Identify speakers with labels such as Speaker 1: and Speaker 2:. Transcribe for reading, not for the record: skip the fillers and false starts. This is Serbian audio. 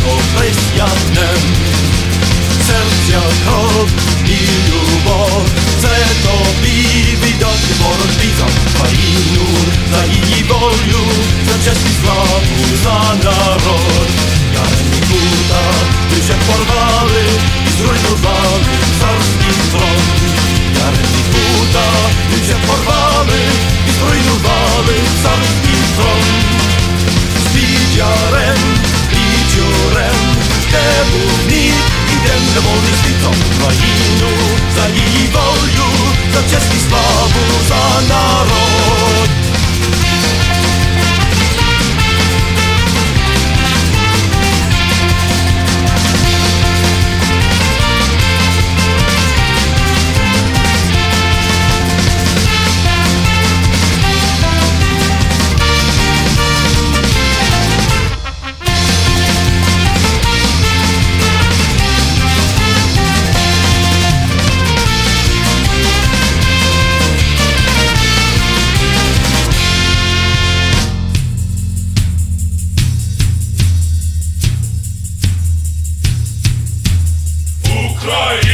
Speaker 1: chrześcijanem. Sercia, krok i любов – це тобі віддати боротьбі за Україну, за її волю, за честь і славу, за народ. Jaremny Buta, ty się porwali i zrujnowali carski tron. Jaremny Buta, ty się porwali i zrujnowali carski tron. Z Widziarem i dziurem, gdzie był nikt, idem do wolny świt za Ukrainu, za jej wolю, za cześć i sławu, za naród.
Speaker 2: Ukraina!